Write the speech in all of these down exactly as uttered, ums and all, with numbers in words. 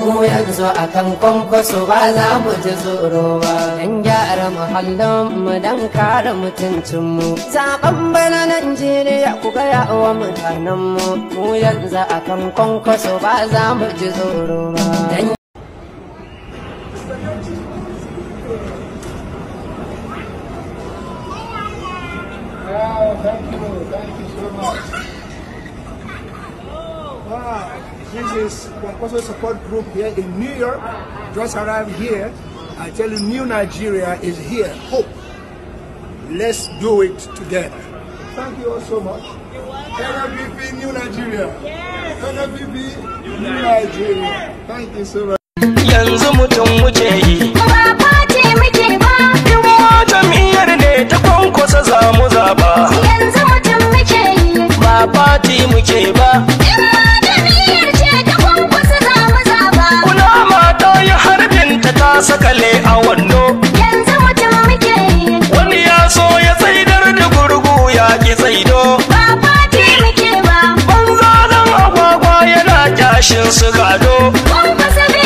mu yanzu akan kwankwaso ba za mu ji tsoro ba. Dan gyara muhallin mu dan kare mutuncin mu. Zaben bana Najeriya ku gaya wa mutanen mu. Mu yanzu akan kwankwaso ba za mu ji tsoro ba. Wow, thank you, thank you so much. Wow, this is Kwankwaso support group here in New York. Just arrived here. I tell you, New Nigeria is here. Hope. Let's do it together. Thank you all so much. N N P P, New Nigeria. Yes. N N P P, New Nigeria. Thank you so much. Yanzu mutum muke yi. Ba fati muke ba. In ma jam'iyyar ne ta Kwankwaso za mu zaba. Yanzu mutum muke yi. Ba fati muke ba. In ma jam'iyyar ce ta Kwankwaso za mu zaba. Kuna mata ya harbin ta ta sakale a wando. Yanzu mutum muke yi. Wani ya so ya tsaidar da gurgu ya ki tsaido. Ba fati muke ba. Banza dan agwagwa yana kyashin su gado. Kwankwaso bai.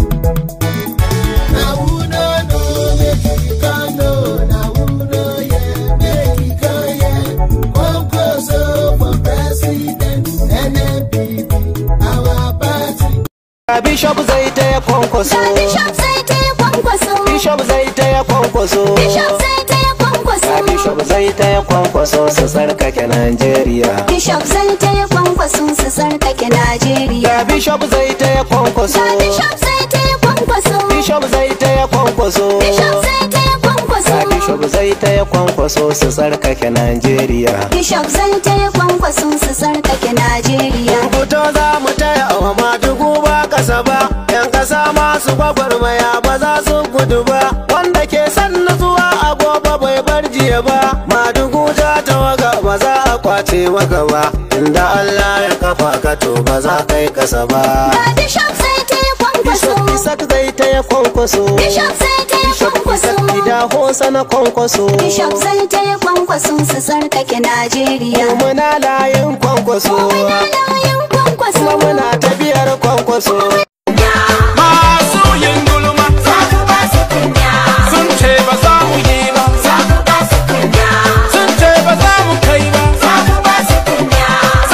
Bishop zai taya Kwankwaso. Bishop zai taya Kwankwaso. Bishop zai taya Kwankwaso. Bishop zai taya Kwankwaso. Bishop zai taya Kwankwaso su tsarkake Najeriya. Bishop zai taya Kwankwaso su tsarkake Najeriya. Bishop zai taya Kwankwaso. Bishop zai taya Kwankwaso. Bishop zai taya Kwankwaso. Bishop zai taya Kwankwaso. Bishop zai taya Kwankwaso su tsarkake Najeriya. Bishop zai taya Kwankwaso su tsarkake Najeriya. Fito za mu taya wa Madugu ba kasa ba, yan kasa masu gwagwarmaya ba za su gudu ba, wanda ke san nutsuwa a gobe bai bar jiya ba. Madugu ta tawaga ba za a kwace maka ba, inda Allah ya kafa ka to ba za kai kasa ba. Ga Bishop zai taya Kwankwaso. Bishop Isak zai taya Kwankwaso. Bishop zai taya Kwankwaso. Gida Hosa na Kwankwaso. Bishop zai taya Kwankwaso su tsarkake Najeriya. Muna layin Kwankwaso. Muna layin Kwankwaso. Kuma muna tabiyar Kwankwaso. Masu yin gulma sun ce ba za mu yi ba, sun ce ba za mu kai ba, za mu ba su kunya.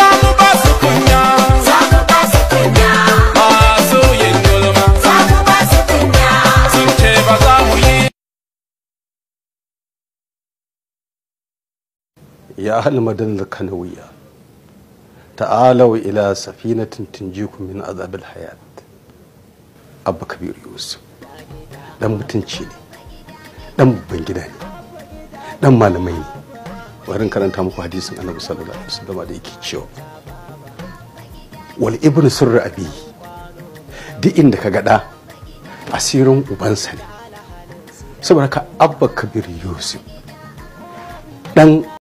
Masu yin gulma sun ce ba za mu yi. يا أهل المدن الكنوية تعالوا إلى سفينة تنجيكم من عذاب الحياة. Abba Kabir Yusuf dan mutunci ne, dan babban gida ne, dan malamai ne. Warin karanta muku hadisin Annabi sallallahu alaihi wasallam da yake cewa wal ibnu sirru abi, duk inda ka gada asirin ubansa ne. Saboda ka Abba Kabir Yusuf dan